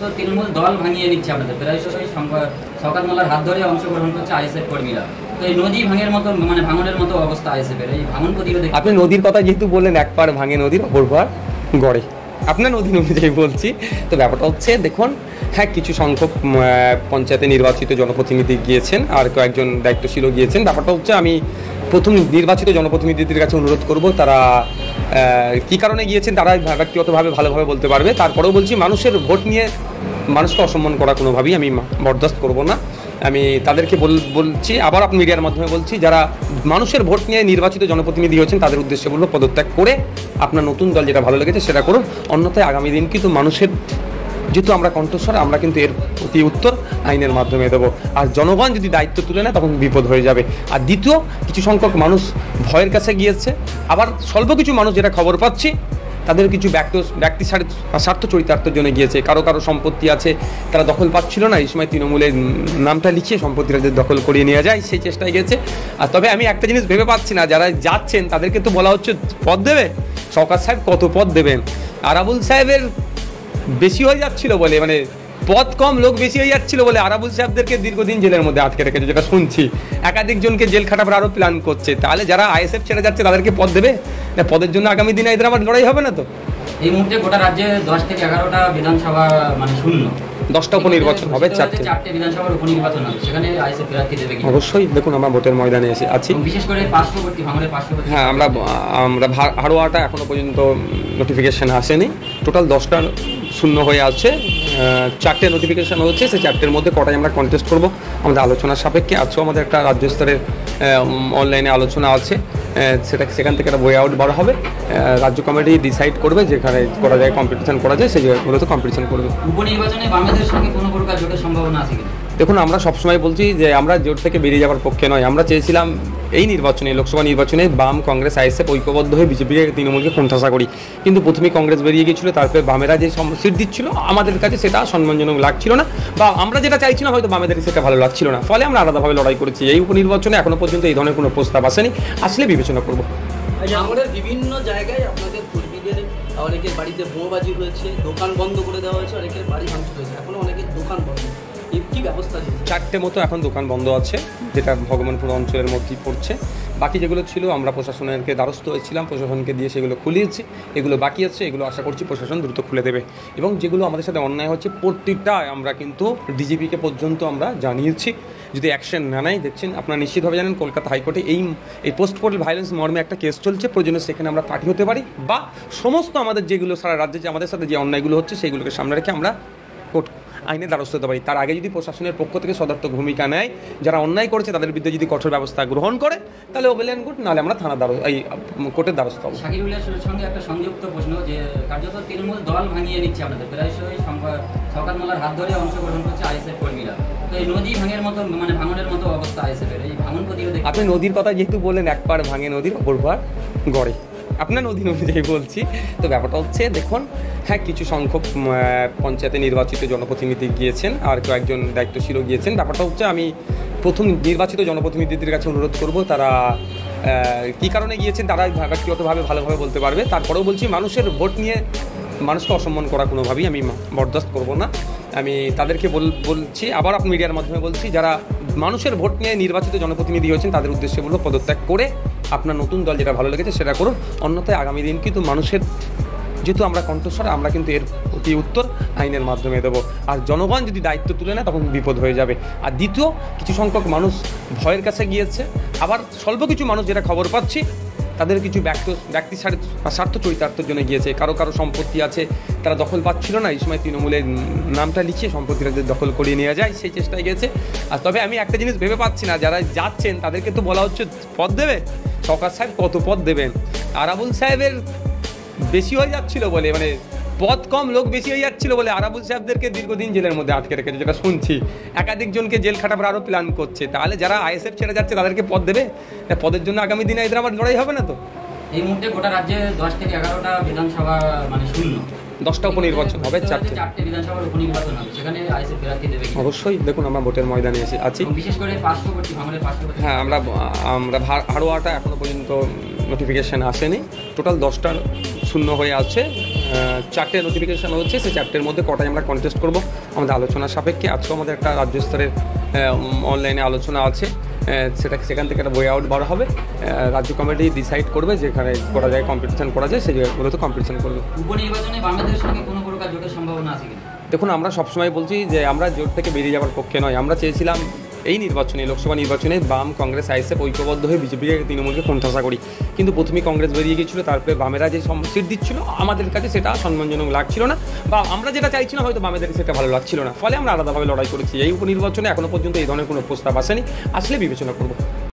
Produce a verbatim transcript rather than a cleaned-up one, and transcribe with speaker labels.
Speaker 1: তৃণমূল দল ভাঙিয়ে নিচ্ছে আপনাদের প্রায়শই শওকত মোল্লার হাত ধরে অংশগ্রহণ করছে আইএসএফ কর্মীরা। তো এই নদী ভাঙের মতো মানে ভাঙনের মতো অবস্থা আইএসএফের, এই ভাঙন প্রতিরোধে
Speaker 2: আপনি নদীর কথা যেহেতু বললেন, এক পার ভাঙে নদীর অপর পার গড়ে, আপনার নদী অনুযায়ী বলছি। তো ব্যাপারটা হচ্ছে দেখুন, হ্যাঁ কিছু সংখ্যক পঞ্চায়েতে নির্বাচিত জনপ্রতিনিধি গিয়েছেন আর কয়েকজন দায়িত্বশীলও গিয়েছেন। ব্যাপারটা হচ্ছে আমি প্রথম নির্বাচিত জনপ্রতিনিধিদের কাছে অনুরোধ করব, তারা কী কারণে গিয়েছেন তারা ব্যক্তিগতভাবে ভালোভাবে বলতে পারবে। তারপরেও বলছি, মানুষের ভোট নিয়ে মানুষকে অসম্মান করা কোনোভাবেই আমি বরদাস্ত করব না। আমি তাদেরকে বলছি, আবার আপনি মিডিয়ার মাধ্যমে বলছি, যারা মানুষের ভোট নিয়ে নির্বাচিত জনপ্রতিনিধি হয়েছেন তাদের উদ্দেশ্যে বলবো, পদত্যাগ করে আপনার নতুন দল যেটা ভালো লেগেছে সেটা করুন। অন্যথায় আগামী দিন কিন্তু মানুষের যেহেতু আমরা কণ্ঠস্বর, আমরা কিন্তু এর প্রতি উত্তর আইনের মাধ্যমে দেবো। আর জনগণ যদি দায়িত্ব তুলে নেয় তখন বিপদ হয়ে যাবে। আর দ্বিতীয়, কিছু সংখ্যক মানুষ ভয়ের কাছে গিয়েছে, আবার স্বল্প কিছু মানুষ যেটা খবর পাচ্ছি তাদের কিছু ব্যক্তি ব্যক্তি স্বার্থ চরিতার্থের জন্য গিয়েছে। কারো কারো সম্পত্তি আছে, তারা দখল পাচ্ছিল না, এই সময় তৃণমূলের নামটা লিখিয়ে সম্পত্তিটা দখল করিয়ে নেওয়া যায় সেই চেষ্টায় গেছে। আর তবে আমি একটা জিনিস ভেবে পাচ্ছি না, যারা যাচ্ছেন তাদেরকে তো বলা হচ্ছে পদ দেবে, শওকত সাহেব কত পদ দেবেন? আরাবুল সাহেবের বেশি হয়ে যাচ্ছিল বলে, মানে পদ কম লোক বেশি হয়ে যাচ্ছিল বলে আরাবুল সাহেবদেরকে দীর্ঘদিন জেলের মধ্যে আটকে রেখেছে, যেটা শুনছি। একাধিক জনকে জেল খাটাবার আরও প্ল্যান করছে। তাহলে যারা আইএসএফ ছেড়ে যাচ্ছে তাদেরকে পদ দেবে না? পদের জন্য আগামী দিনে এদের আমার লড়াই হবে না তো?
Speaker 1: এই মুহূর্তে গোটা রাজ্যে দশ থেকে এগারোটা বিধানসভা মানে শূন্য,
Speaker 2: দশটা উপনির্বাচন হবে, চারটে
Speaker 1: চারটে বিধানসভার উপনির্বাচন হবে, সেখানে আইএসএফ প্রার্থী দেবে।
Speaker 2: অবশ্যই দেখুন, আমরা ভোটের ময়দানে এসে আছি,
Speaker 1: বিশেষ করে পার্শ্ববর্তী ভাঙড়ের পার্শ্ববর্তী।
Speaker 2: হ্যাঁ, আমরা আমরা হাড়োয়াটা এখনো পর্যন্ত নোটিফিকেশন আসেনি। টোটাল দশটা শূন্য হয়ে আছে, চারটে নোটিফিকেশন হচ্ছে, সেই চারটের মধ্যে কটাই আমরা কন্টেস্ট করব আমাদের আলোচনার সাপেক্ষে। আজও আমাদের একটা রাজ্য স্তরের অনলাইনে আলোচনা আছে, সেটা সেখান থেকে একটা বই আউট বার হবে। রাজ্য কমিটি ডিসাইড করবে যেখানে করা যায়, কম্পিটিশন করা যায় সেই জায়গাগুলোতে কম্পিটিশন করবে।
Speaker 1: উপনির্বাচনে বাংলাদেশের সঙ্গে কোনো প্রকার জোটের সম্ভাবনা আছে কিনা?
Speaker 2: দেখুন, আমরা সবসময় বলছি যে আমরা জোট থেকে বেরিয়ে যাওয়ার পক্ষে নয়। আমরা চেয়েছিলাম এই নির্বাচনে, লোকসভা নির্বাচনে বাম, কংগ্রেস, আইএসএফ ঐক্যবদ্ধ হয়ে বিজেপিকে, তৃণমূলকে কোণঠাসা করি। কিন্তু প্রথমেই কংগ্রেস বেরিয়ে গিয়েছিল, তারপরে বামেরা যে সিট দিচ্ছিল আমাদের কাছে সেটা সম্মানজনক লাগছিল না, বা আমরা যেটা চাইছিলাম হয়তো বামেদের সেটা ভালো লাগছিল না, ফলে আমরা আলাদাভাবে লড়াই করেছি। এই উপনির্বাচনে এখনো পর্যন্ত এই ধরনের কোনো প্রস্তাব আসেনি, আসলে বিবেচনা করব।
Speaker 3: আমাদের বিভিন্ন জায়গায় আপনাদের কর্মীদের অনেকের বাড়িতে বোমাবাজি হয়েছে, দোকান বন্ধ করে দেওয়া হয়েছে, অনেকের বাড়ি ভাঙচুর হয়েছে, এখনো অনেকের দোকান বন্ধ। কি ব্যবস্থা?
Speaker 2: চারটে মতো এখন দোকান বন্ধ আছে, যেটা ভগবানপুর অঞ্চলের মধ্যেই পড়ছে। বাকি যেগুলো ছিল আমরা প্রশাসনেরকে দ্বারস্থ হয়েছিলাম, প্রশাসনকে দিয়ে সেগুলো খুলিয়েছি। এগুলো বাকি আছে, এগুলো আশা করছি প্রশাসন দ্রুত খুলে দেবে। এবং যেগুলো আমাদের সাথে অন্যায় হচ্ছে প্রত্যেকটা আমরা কিন্তু ডিজিপিকে পর্যন্ত আমরা জানিয়েছি। যদি অ্যাকশন না নেয়, দেখছেন আপনারা নিশ্চিতভাবে জানেন কলকাতা হাইকোর্টে এই এই পোস্ট পোর্টাল ভায়োলেন্স মর্মে একটা কেস চলছে, প্রয়োজনে সেখানে আমরা পার্টি হতে পারি, বা সমস্ত আমাদের যেগুলো সারা রাজ্যে যে আমাদের সাথে যে অন্যায়গুলো হচ্ছে সেগুলোকে সামনে রেখে আমরা কোর্ট আইনের দ্বারস্থ হতে পারি। তার আগে যদি প্রশাসনের পক্ষ থেকে সদর্থক ভূমিকা নেয়, যারা অন্যায় করেছে তাদের বিরুদ্ধে যদি কঠোর ব্যবস্থা গ্রহণ করে, তাহলে ওয়েল অ্যান্ড গুড, নাহলে আমরা থানা দ্বারা এই কোর্টের দ্বারস্থ হবো।
Speaker 1: শাকিরুলের সঙ্গে একটা সংযুক্ত প্রশ্ন, যে কার্যত তৃণমূল দল ভাঙিয়ে নিচ্ছে আপনাদের প্রায়শই শওকত মোল্লার হাত ধরে অংশগ্রহণ করছে আইএসএফ কর্মীরা। তো এই নদী ভাঙের মতো মানে ভাঙনের মতো অবস্থা আইএসএফের, এই ভাঙন প্রতিরোধে
Speaker 2: আপনি নদীর কথা যেহেতু বললেন, এক পার ভাঙে নদীর অপর পার গড়ে, আপনার নদী অনুযায়ী বলছি। তো ব্যাপারটা হচ্ছে দেখুন, হ্যাঁ কিছু সংখ্যক পঞ্চায়েতে নির্বাচিত জনপ্রতিনিধি গিয়েছেন আর কয়েকজন দায়িত্বশীলও গিয়েছেন। ব্যাপারটা হচ্ছে আমি প্রথম নির্বাচিত জনপ্রতিনিধিদের কাছে অনুরোধ করব, তারা কী কারণে গিয়েছেন তারা ব্যক্তিগতভাবে ভালোভাবে বলতে পারবে। তারপরেও বলছি, মানুষের ভোট নিয়ে মানুষকে অসম্মান করা কোনোভাবেই আমি বরদাস্ত করব না। আমি তাদেরকে বলছি, আবার আপনি মিডিয়ার মাধ্যমে বলছি, যারা মানুষের ভোট নিয়ে নির্বাচিত জনপ্রতিনিধি হয়েছেন তাদের উদ্দেশ্যে বলবো, পদত্যাগ করে আপনার নতুন দল যেটা ভালো লেগেছে সেটা করুন। অন্যথায় আগামী দিন কিন্তু মানুষের যেহেতু আমরা কণ্ঠস্বর, আমরা কিন্তু এর প্রতি উত্তর আইনের মাধ্যমে দেবো। আর জনগণ যদি দায়িত্ব তুলে নেয় তখন বিপদ হয়ে যাবে। আর দ্বিতীয়, কিছু সংখ্যক মানুষ ভয়ের কাছে গিয়েছে, আবার স্বল্প কিছু মানুষ যেটা খবর পাচ্ছি তাদের কিছু ব্যক্তি ব্যক্তি স্বার্থ চরিতার্থের জন্য গিয়েছে। কারো কারো সম্পত্তি আছে, তারা দখল পাচ্ছিল না, এই সময় তৃণমূলের নামটা লিখিয়ে সম্পত্তিটা দখল করিয়ে নেওয়া যায় সেই চেষ্টায় গেছে। আর তবে আমি একটা জিনিস ভেবে পাচ্ছি না, যারা যাচ্ছেন তাদেরকে তো বলা হচ্ছে পদ দেবে, শওকত সাহেব কত পদ দেবেন? আরাবুল সাহেবের বেশি হয়ে যাচ্ছিল বলে, মানে পদ কম লোক বেশি হয়ে যাচ্ছিল বলে আরাবুল সাহেবদেরকে দীর্ঘদিন জেলের মধ্যে আটকে রেখেছে, যেটা শুনছি। একাধিক জনকে জেল খাটাবার আরও প্ল্যান করছে। তাহলে যারা আইএসএফ ছেড়ে যাচ্ছে তাদেরকে পদ দেবে না? পদের জন্য আগামী দিনে এদের আমার লড়াই হবে না তো?
Speaker 1: এই মুহূর্তে গোটা রাজ্যে দশ থেকে এগারোটা বিধানসভা মানে শূন্য,
Speaker 2: দশটা উপনির্বাচন হবে, চারটে
Speaker 1: চারটে বিধানসভার উপনির্বাচন হবে, সেখানে আইএসএফ প্রার্থী দেবে।
Speaker 2: অবশ্যই দেখুন, আমরা ভোটের ময়দানে এসে আছি,
Speaker 1: বিশেষ করে পার্শ্ববর্তী ভাঙড়ের পার্শ্ববর্তী।
Speaker 2: হ্যাঁ, আমরা আমরা হাড়োয়াটা এখনো পর্যন্ত নোটিফিকেশান আসেনি। টোটাল দশটা শূন্য হয়ে আছে, চারটে নোটিফিকেশান হচ্ছে, সেই চারটের মধ্যে কটাই আমরা কন্টেস্ট করব আমাদের আলোচনার সাপেক্ষে। আজকেও আমাদের একটা রাজ্য স্তরের অনলাইনে আলোচনা আছে, সেটা সেখান থেকে একটা বই আউট বার হবে। রাজ্য কমিটি ডিসাইড করবে যেখানে করা যায় কম্পিটিশান করা যায় সেই জায়গাগুলোতে কম্পিটিশান করবে।
Speaker 1: উপনির্বাচনে বামেদের সঙ্গে কোনো প্রকার জোটের সম্ভাবনা আছে কিনা?
Speaker 2: দেখুন, আমরা সবসময় বলছি যে আমরা জোট থেকে বেরিয়ে যাওয়ার পক্ষে নয়। আমরা চেয়েছিলাম এই নির্বাচনে, লোকসভা নির্বাচনে বাম, কংগ্রেস, আইএসএফ ঐক্যবদ্ধ হয়ে বিজেপিকে, তৃণমূলকে কোণঠাসা করি। কিন্তু প্রথমেই কংগ্রেস বেরিয়ে গিয়েছিল, তারপরে বামেরা যে সিট দিচ্ছিল আমাদের কাছে সেটা সম্মানজনক লাগছিল না, বা আমরা যেটা চাইছিলাম হয়তো বামেদের সেটা ভালো লাগছিল না, ফলে আমরা আলাদাভাবে লড়াই করেছি। এই উপনির্বাচনে এখনো পর্যন্ত এই ধরনের কোনো প্রস্তাব আসেনি, আসলে বিবেচনা করব।